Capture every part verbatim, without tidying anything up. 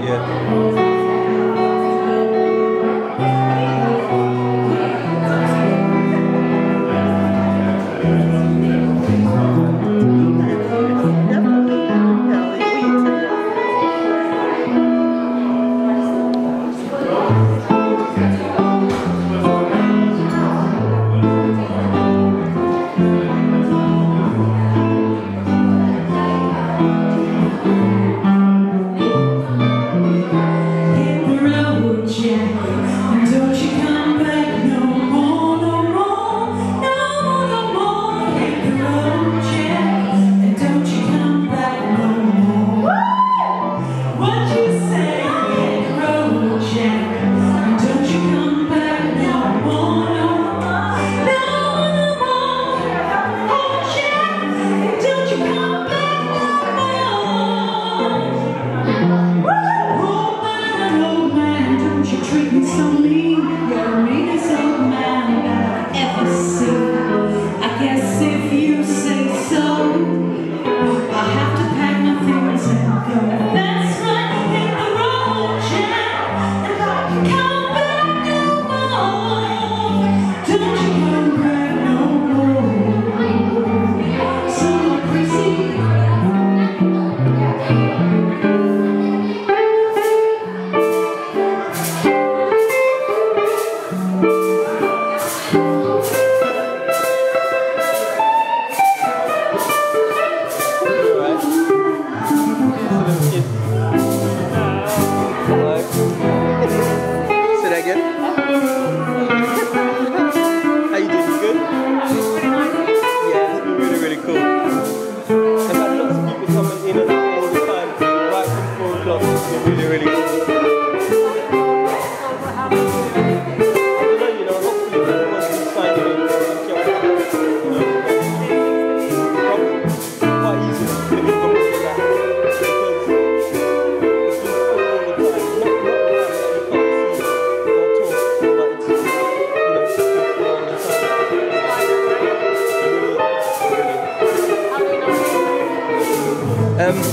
Yeah. Um,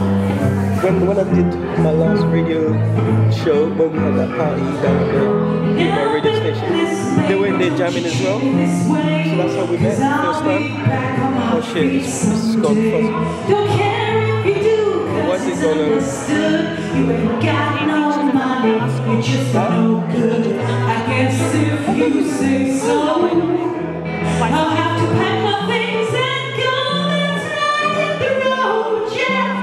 when, when I did my last radio show, when we had that party down at the my radio station, they were in there jamming as well. So that's how we met first time. Oh shit, it's, it's gone fuzzy. Why is it gone? You ain't got no money, you're just no good. I guess if you say so, I'll have to pack my things and go. Let's ride the road, yeah.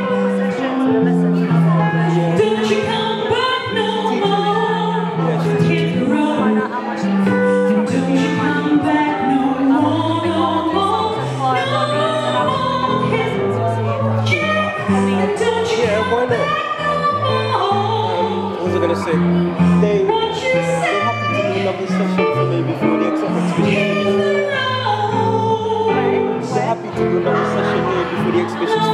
Don't you come back no more. Hit the road. Don't you come back no more, no more, no more. Hit the road, yeah. Don't you come back no more. What was I gonna say? They, they have to do another session for me before the acceptance finish. They're happy to do another session here before the exhibition